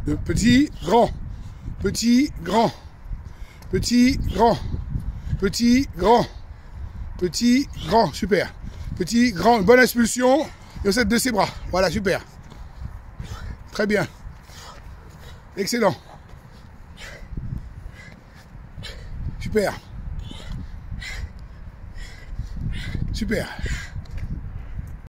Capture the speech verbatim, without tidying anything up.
De petit, grand. Petit, grand. Petit, grand. Petit, grand. Petit, grand. Super. Petit, grand. Bonne expulsion. Et au set de ses bras. Voilà, super. Très bien. Excellent. Super. Super.